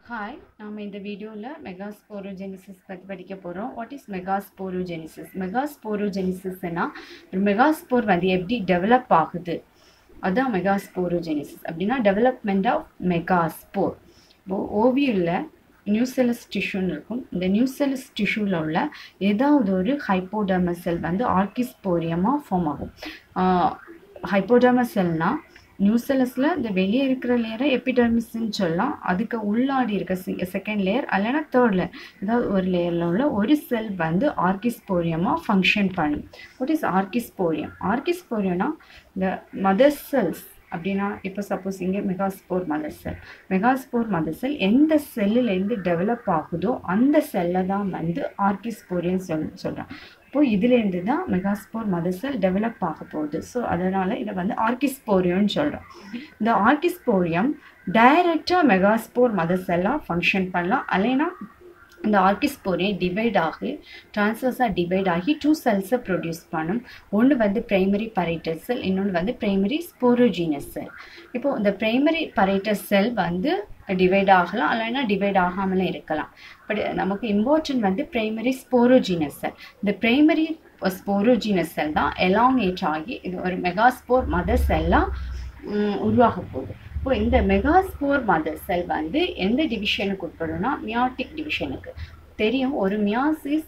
Hi, நாம் இந்த வீடியோல Megasporogenesis பத்தி படிக்க போறோம். What is Megasporogenesis? Megasporogenesis னா ஒரு மெகாஸ்போர் வந்து எப்படி டெவலப் ஆகுது? அதான் Megasporogenesis. அப்படினா development of Megaspore. ஓவியல்ல நியூசெல்லஸ் டிஷ்யூன்னு இருக்கும். இந்த நியூசெல்லஸ் டிஷ்யூல உள்ள ஏதாவது ஒரு ஹைப்போடெர்மஸ் செல் வந்து ஆர்கிஸ்போரியமா ஃபார்ம் ஆகும். ஹைப்போடெர்மஸ் செல்னா நியூசெல்லஸ்ல இந்த வெளியே இருக்கிற லேயரை எபிடெர்மிஸ்ன்னு சொல்லலாம். அதுக்கு உள்ளாடி இருக்க செகண்ட் லேயர் அல்லனா தேர்ட் லேயர் ஏதாவது ஒரு லேயரில் உள்ள ஒரு செல் வந்து ஆர்கிஸ்போரியமாக ஃபங்க்ஷன் பண்ணும். What is archesporium? ஆர்கிஸ்போரியம்னா இந்த மதர் செல்ஸ் அப்படின்னா இப்போ சப்போஸ் இங்கே மெகாஸ்போர் மதர் செல் எந்த செல்லுலேருந்து டெவலப் ஆகுதோ அந்த செல்லை தான் வந்து ஆர்கிஸ்போரியம் சொல்கிறேன். இப்போ இதுலேருந்து தான் மெகாஸ்போர் மதர் செல் டெவலப் ஆக போகுது. ஸோ அதனால் இதை வந்து ஆர்கிஸ்போரியம்னு சொல்கிறோம். இந்த ஆர்கிஸ்போரியம் டைரெக்டாக மெகாஸ்போர் மதர் செல்லாக ஃபங்க்ஷன் பண்ணலாம். அல்லைனா இந்த ஆர்கிஸ்போரியம் டிரான்ஸ்வர்ஸாக டிவைட் ஆகி 2 செல்ஸை ப்ரொடியூஸ் பண்ணும். ஒன்று வந்து பிரைமரி பரைட்டஸ் செல், இன்னொன்று வந்து பிரைமரி ஸ்போரோஜீனஸ் செல். இப்போது இந்த பிரைமரி பரைட்டஸ் செல் வந்து டிவைட் ஆகலாம், அல்லைனா டிவைட் ஆகாமலே இருக்கலாம். பட் நமக்கு இம்பார்ட்டன்ட் வந்து பிரைமரி ஸ்போரோஜீனஸ் செல். இந்த பிரைமரி ஸ்போரோஜீனஸ் செல் தான் எலாங்கேட் ஆகி இது ஒரு மெகாஸ்போர் மதர் செல்லாக உருவாக போகுது. இப்போ இந்த மெகாஸ்போர் மதர் செல் வந்து எந்த டிவிஷனுக்கு உட்படும்னா மியாட்டிக் டிவிஷனுக்கு. தெரியும், ஒரு மியாசிஸ்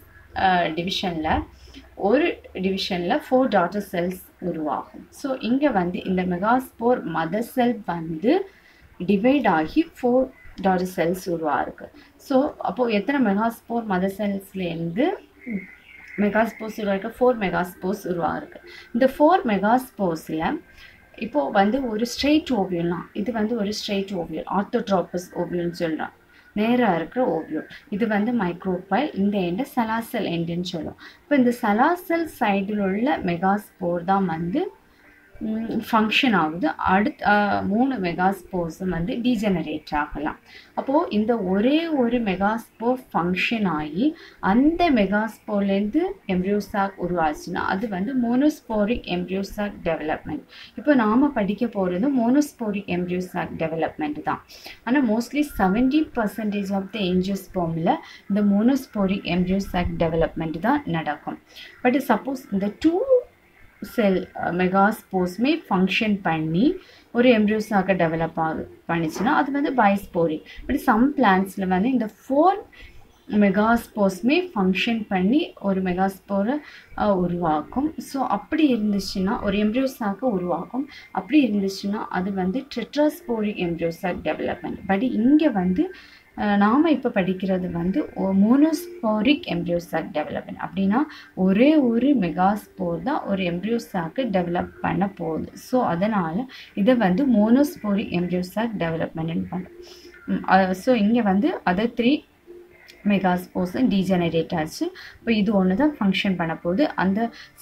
டிவிஷனில் 4 டாட்டர் செல்ஸ் உருவாகும். ஸோ இங்கே வந்து இந்த மெகாஸ்போர் மதர் செல் வந்து டிவைட் ஆகி 4 டாட்டர் செல்ஸ் உருவாயிருக்கு. ஸோ அப்போது எத்தனை மெகாஸ்போர் மதர் செல்ஸ்லேருந்து மெகாஸ்போர்ஸ் உருவாயிருக்கு? 4 மெகாஸ்போர்ஸ் உருவாயிருக்கு. இந்த 4 மெகாஸ்போர்ஸில் இப்போது வந்து ஒரு ஸ்ட்ரெயிட் ஓவியம்லாம், இது வந்து ஒரு ஸ்ட்ரெயிட் ஓவியல், ஆர்த்தோட்ராபஸ் ஓவியல்னு சொல்கிறோம், நேராக இருக்கிற ஓவியம். இது வந்து மைக்ரோபைல், இந்த எண்டை சலாசல் எண்டுன்னு சொல்லுவோம். இப்போ இந்த சலாசல் சைடில் உள்ள மெகாஸ்போர் தான் வந்து ஃபங்க்ஷன் ஆகுது. அடுத்த 3 மெகாஸ்போர்ஸும் வந்து டீஜெனரேட் ஆகலாம். அப்போது இந்த ஒரே ஒரு மெகாஸ்போர் ஃபங்க்ஷன் ஆகி அந்த மெகாஸ்போர்லேருந்து எம்ப்ரியோசாக் உருவாச்சுன்னா அது வந்து மோனோஸ்போரிக் எம்ப்ரியோசாக் டெவலப்மெண்ட். இப்போ நாம் படிக்க போகிறது மோனோஸ்போரிக் எம்ப்ரியோசாக் டெவலப்மெண்ட் தான். ஆனால் மோஸ்ட்லி 70% ஆஃப் த ஏஞ்சியோஸ்போர்மில் இந்த மோனோஸ்போரிக் எம்ப்ரியோசாக் டெவலப்மெண்ட் தான் நடக்கும். பட் சப்போஸ் இந்த 2 செல் மெகாஸ்போர்ஸ்மே ஃபங்க்ஷன் பண்ணி ஒரு எம்ப்ரியோசாக்க டெவலப் பண்ணிச்சுன்னா அது வந்து பைஸ்போரிக். பட் சம் பிளான்ட்ஸில் வந்து இந்த 4 மெகாஸ்போர்ஸ்மே ஃபங்க்ஷன் பண்ணி ஒரு மெகாஸ்போரை உருவாக்கும். ஸோ அப்படி இருந்துச்சுன்னா ஒரு எம்ப்ரியோசாக்கை உருவாக்கும். அப்படி இருந்துச்சுன்னா அது வந்து டெட்ராஸ்போரிக் எம்ப்ரியோசாக் டெவலப்மெண்ட். பட் இங்கே வந்து நாம் இப்போ படிக்கிறது வந்து மோனோஸ்போரிக் எம்ப்ரியோசாக் டெவலப்மெண்ட். அப்படின்னா ஒரே ஒரு மெகாஸ்போர் தான் ஒரு எம்ப்ரியோசாக்கு டெவலப் பண்ண போகுது. ஸோ அதனால் இதை வந்து மோனோஸ்போரிக் எம்ப்ரியோசாக் டெவலப்மெண்ட்னு பண்ணுறோம். ஸோ இங்கே வந்து அதை 3 மெகாஸ்போர்ஸ் டீஜெனரேட் ஆச்சு. இப்போ இது ஒன்று தான் ஃபங்க்ஷன் பண்ண போகுது. அந்த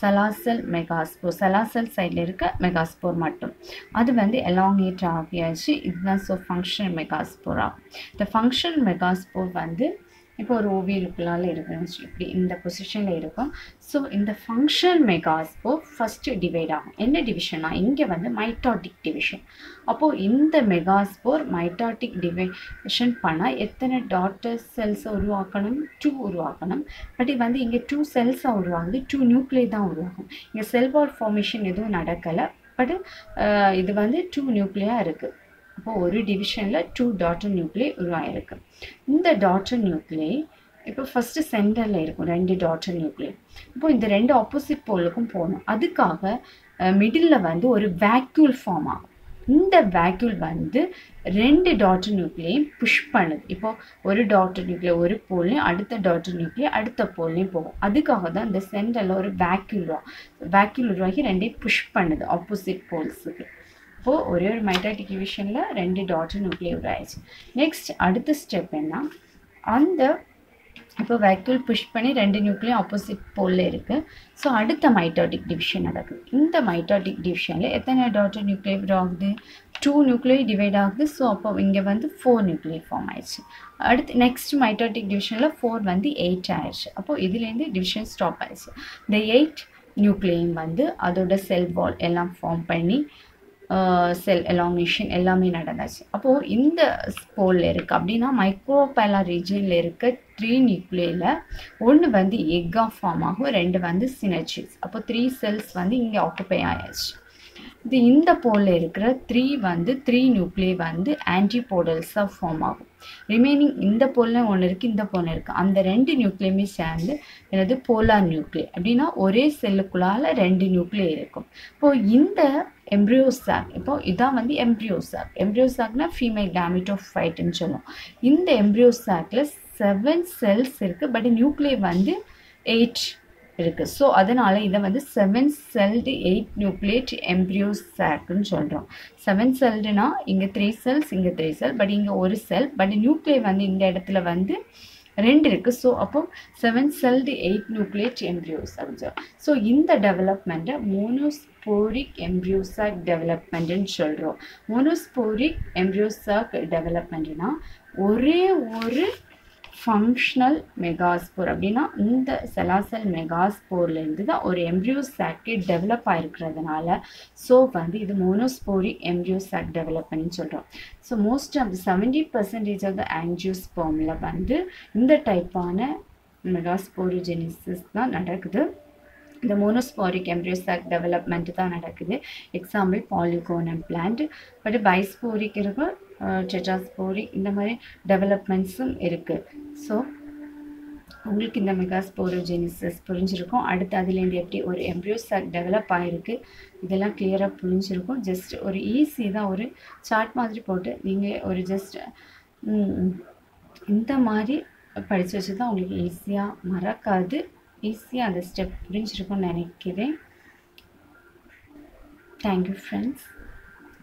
சலாசல் சைடில் இருக்க மெகாஸ்போர் மட்டும் அது வந்து எலாங்கேட் ஆகியாச்சு. இதுதான் ஸோ ஃபங்க்ஷன் மெகாஸ்போர் ஆகும். இந்த ஃபங்க்ஷன் மெகாஸ்போர் வந்து இப்போ ஒரு ஓவியலுக்குள்ளால் இருக்குன்னு வச்சு இப்படி இந்த பொசிஷனில் இருக்கும். ஸோ இந்த ஃபங்க்ஷன் மெகாஸ்போர் ஃபஸ்ட்டு டிவைட் ஆகும். என்ன டிவிஷனா? இங்கே வந்து மைட்டாட்டிக் டிவிஷன். அப்போது இந்த மெகாஸ்போர் மைட்டாட்டிக் டிவிஷன் பண்ணால் எத்தனை டாட்டர் செல்ஸை உருவாக்கணும்? 2 உருவாக்கணும். பட் வந்து இங்கே 2 செல்ஸாக உருவாகுது, 2 நியூக்ளியை தான் உருவாகும். இங்கே செல் வால் ஃபார்மேஷன் எதுவும் நடக்கலை. பட் இது வந்து 2 நியூக்ளியாக இருக்குது. அப்போ ஒரு டிவிஷனில் 2 டாட்டர் நியூக்ளியை உருவாயிருக்கு. இந்த டாட்டர் நியூக்ளியை இப்போ ஃபஸ்ட்டு சென்டரில் இருக்கும் 2 டாட்டர் நியூக்ளியை. இப்போது இந்த 2 ஆப்போசிட் போலுக்கும் போகணும். அதுக்காக மிடில் வந்து ஒரு வேக்யூல் ஃபார்ம் ஆகும். இந்த வேக்யூல் வந்து 2 டாட்டர் நியூக்ளியையும் புஷ் பண்ணுது. இப்போது ஒரு டாட்டர் நியூக்ளியை ஒரு போல்லையும் அடுத்த டாட்டர் நியூக்ளியை அடுத்த போல்லையும் போகும். அதுக்காக தான் இந்த சென்டரில் ஒரு வேக்யூல் உருவாகி 2ஐயும் புஷ் பண்ணுது ஆப்போசிட் போல்ஸுக்கு. இப்போது ஒரே ஒரு மைட்டாட்டிக் டிவிஷனில் 2 டாட்டர் நியூக்ளியை உருவாயிடுச்சு. நெக்ஸ்ட் அடுத்த ஸ்டெப் என்ன? அந்த இப்போ வேக்யூல் புஷ் பண்ணி 2 நியூக்ளியும் ஆப்போசிட் போலில் இருக்குது. ஸோ அடுத்த மைட்டாட்டிக் டிவிஷன் நடக்குது. இந்த மைட்டாட்டிக் டிவிஷனில் எத்தனை டாட்டர் நியூக்ளியை உருவாகுது? 2 நியூக்ளியை டிவைட் ஆகுது. ஸோ அப்போ இங்கே வந்து 4 நியூக்ளியை ஃபார்ம் ஆயிடுச்சு. அடுத்து நெக்ஸ்ட் மைட்டாட்டிக் டிவிஷனில் 4 வந்து 8 ஆயிடுச்சு. அப்போது இதுலேருந்து டிவிஷன் ஸ்டாப் ஆயிடுச்சு. இந்த 8 நியூக்ளியும் வந்து அதோட செல் வால் எல்லாம் ஃபார்ம் பண்ணி செல் எலாங்கேஷன் எல்லாமே நடந்துச்சு. அப்போது இந்த ஸ்போரில் இருக்குது அப்படின்னா மைக்ரோபைலா ரீஜனில் இருக்க 3 நியூக்ளியில் ஒன்று வந்து எக்காக ஃபார்ம் ஆகும், 2 வந்து சினர்ஜிஸ். அப்போ 3 செல்ஸ் வந்து இங்கே ஆக்குப்பை ஆயாச்சு. இந்த போலில் இருக்கிற 3 நியூக்ளியை வந்து ஆன்டிபோடல்ஸாக ஃபார்ம் ஆகும். ரிமைனிங் இந்த போலில் ஒன்று இருக்குது, இந்த போலில் இருக்குது. அந்த 2 நியூக்ளியுமே சேர்ந்து என்னது போலார் நியூக்ளியை. அப்படின்னா ஒரே செல்லுக்குள்ளால் 2 நியூக்ளியை இருக்கும். இப்போது இந்த எம்ப்ரியோசாக், இப்போ இதான் வந்து எம்ப்ரியோசாக்னா ஃபீமேல் gametophyteன்னு சொல்லுவோம். இந்த எம்ப்ரியோசாக்கில் 7 செல்ஸ் இருக்குது, பட் நியூக்ளியை வந்து 8 இருக்குது. ஸோ அதனால் இதை வந்து 7 செல்டு 8 நியூக்ளியேட் எம்ப்ரியோசாக்னு சொல்கிறோம். 7 செல்டுனா இங்கே 3 செல்ஸ், இங்கே 3 செல், பட் இங்கே ஒரு செல், பட் நியூக்ளியை வந்து இந்த இடத்துல வந்து 2 இருக்குது. ஸோ அப்போ 7 செல்டு 8 நியூக்ளியேட் எம்ப்ரியோஸ் அப்படின்னு சொல்கிறோம். ஸோ இந்த டெவலப்மெண்ட்டை மோனோஸ்போரிக் எம்ப்ரியோசாக் டெவலப்மெண்ட்டுன்னு சொல்கிறோம். மோனோஸ்போரிக் எம்ப்ரியோசாக் டெவலப்மெண்ட்னா ஒரே ஒரு ஃபங்க்ஷனல் மெகாஸ்போர். அப்படின்னா இந்த செலாசல் மெகாஸ்போர்லேருந்து தான் ஒரு எம்ப்ரியோசாக்கே டெவலப் ஆகிருக்கிறதுனால ஸோ வந்து இது மோனோஸ்போரிக் எம்ப்ரியோசாக் டெவலப்மெண்ட்னு சொல்கிறோம். So most of 70% of the ஆஞ்சியோஸ்போமில் வந்து இந்த டைப்பான மெகாஸ்போரோஜெனிசிஸ் தான் நடக்குது. இந்த மோனோஸ்போரிக் எம்ப்ரியோசாக் டெவலப்மெண்ட் தான் நடக்குது. Example Polygonum plant, but bisporic இருக்கு, டெட்ராஸ்போரிக், இந்த மாதிரி டெவலப்மெண்ட்ஸும் இருக்குது. ஸோ உங்களுக்கு இந்த மெகாஸ்போரோஜெனிசிஸ் புரிஞ்சிருக்கும். அடுத்து அதுலேருந்து எப்படி ஒரு எம்ப்ரியோசாக் டெவலப் ஆகிருக்கு இதெல்லாம் கிளியராக புரிஞ்சிருக்கும். ஜஸ்ட் ஒரு ஈஸி தான், ஒரு சார்ட் மாதிரி போட்டு நீங்கள் ஒரு ஜஸ்ட் இந்த மாதிரி படித்து வச்சு தான் உங்களுக்கு ஈஸியாக மறக்காது, ஈஸியாக அந்த ஸ்டெப் புரிஞ்சிருக்கும்னு நினைக்கிறேன். Thank you friends.